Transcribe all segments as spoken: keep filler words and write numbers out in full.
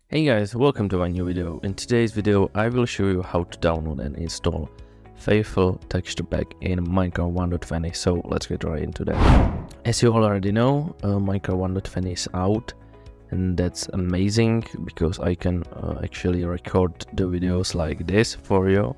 Hey guys, welcome to my new video. In today's video I will show you how to download and install Faithful texture pack in Minecraft one point twenty. So let's get right into that. As you already know, uh, Minecraft one point twenty is out, and that's amazing because I can uh, actually record the videos like this for you.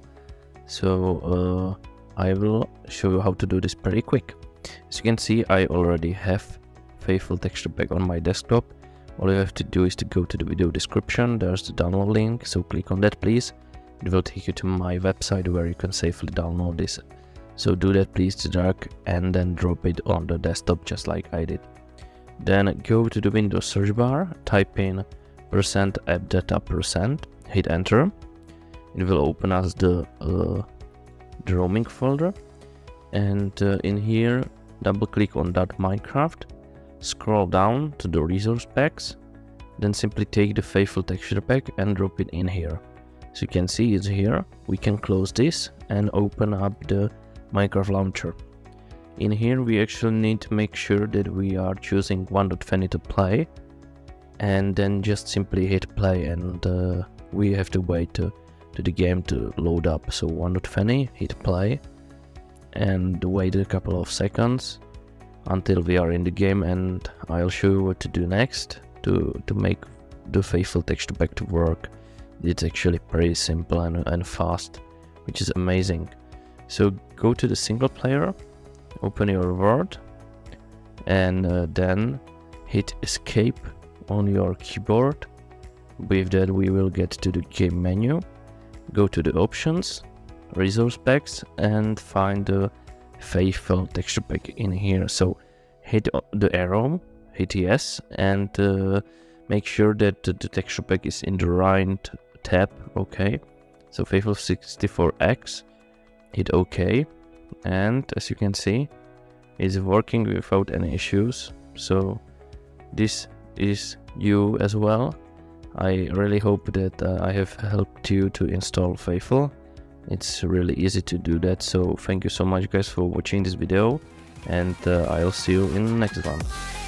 So uh, I will show you how to do this pretty quick. As you can see, I already have Faithful texture pack on my desktop. All you have to do is to go to the video description. There's the download link, so click on that please. It will take you to my website where you can safely download this. So do that please, drag and then drop it on the desktop just like I did. Then go to the Windows search bar, type in percent app data percent, hit enter. It will open us the, uh, the roaming folder, and uh, in here double click on .minecraft. Scroll down to the resource packs, then simply take the Faithful texture pack and drop it in here. So you can see it's here. We can close this and open up the Minecraft launcher. In here we actually need to make sure that we are choosing one point twenty to play, and then just simply hit play, and uh, we have to wait to, to the game to load up. So one point twenty, hit play and wait a couple of seconds until we are in the game, and I'll show you what to do next to, to make the Faithful texture pack to work. It's actually pretty simple and, and fast, which is amazing. So go to the single player, open your world, and uh, then hit escape on your keyboard. With that we will get to the game menu, go to the options, resource packs, and find the Faithful texture pack in here. So hit the arrow, hit yes, and uh, make sure that the texture pack is in the right tab. Okay, so Faithful sixty-four X, hit OK, and as you can see, it's working without any issues. So this is you as well. I really hope that uh, I have helped you to install Faithful. It's really easy to do that. So thank you so much guys for watching this video, and uh, I'll see you in the next one.